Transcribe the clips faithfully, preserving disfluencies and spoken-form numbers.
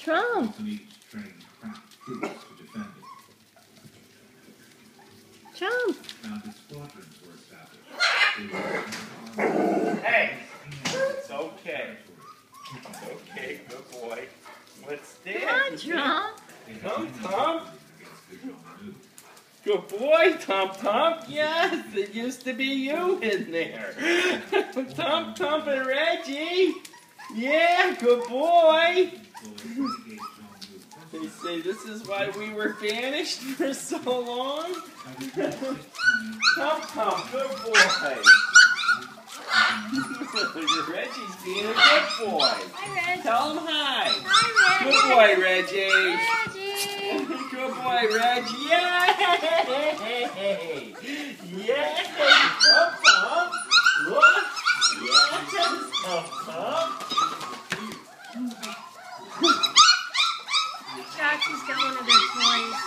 Trump? Trump. Hey, it's okay. It's okay, good boy. What's this? Come on, Trump. Tom Tom. Good boy, Tom Tom. Yes, it used to be you in there. Tom Tom and Reggie. Yeah, good boy. They say this is why we were banished for so long. Tom Tom, good boy. Reggie's being a good boy. Hi, Reggie. Tell him hi. Hi, Reggie. Good boy, Reggie. Reggie. Good boy, Reggie. Yay! Yay! Tom Tom. Look. Yes, Tom Tom. Jackie's got one of their toys.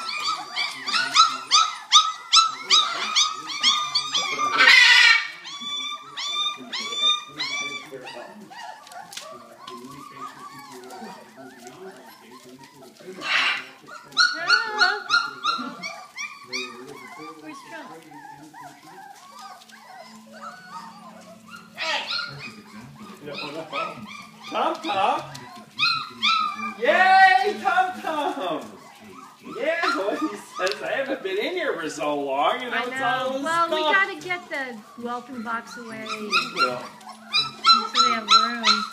Trump. Where's Trump? Tom Tom. Yay, Tom Tom. Yeah, well, he says I haven't been in here for so long, and I it's all know. his Well, stuff. we gotta get the welcome box away Yeah. so they have room.